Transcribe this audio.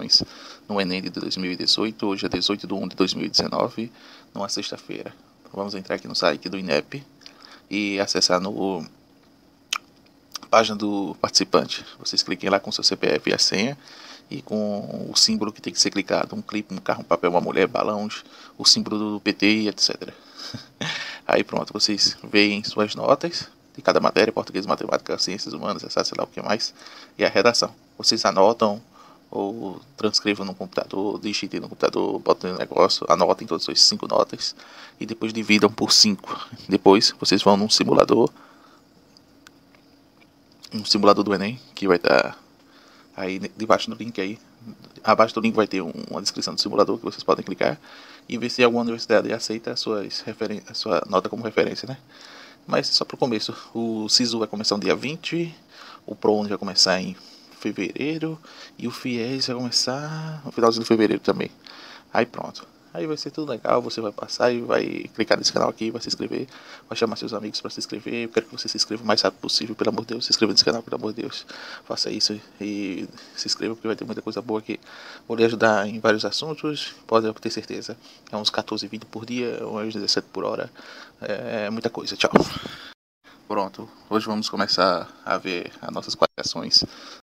questões no Enem de 2018, hoje é 18/1/2019, numa sexta-feira. Vamos entrar aqui no site do INEP e acessar no página do participante. Vocês cliquem lá com seu CPF e a senha e com o símbolo que tem que ser clicado, um clipe, um carro, um papel, uma mulher, balões, o símbolo do PT e etc. Aí pronto, vocês veem suas notas de cada matéria: português, matemática, ciências humanas, sei lá o que mais, e a redação. Vocês anotam ou transcrevam no computador, digitem no computador, botem no negócio, anotem todas as 5 notas e depois dividam por 5. Depois vocês vão num simulador do Enem, que vai estar aí debaixo do link aí. Abaixo do link vai ter uma descrição do simulador que vocês podem clicar e ver se alguma universidade aceita a sua nota como referência, né? Mas só para o começo, o SISU vai começar no dia 20, o ProUni vai começar em fevereiro e o FIES vai começar no finalzinho de fevereiro também. Aí pronto. Aí vai ser tudo legal, você vai passar e vai clicar nesse canal aqui, vai se inscrever, vai chamar seus amigos para se inscrever. Eu quero que você se inscreva o mais rápido possível, pelo amor de Deus. Se inscreva nesse canal, pelo amor de Deus. Faça isso e se inscreva, porque vai ter muita coisa boa aqui. Vou lhe ajudar em vários assuntos, pode ter certeza. É uns 14 vídeos por dia, uns 17 por hora. É muita coisa. Tchau. Pronto, hoje vamos começar a ver as nossas qualificações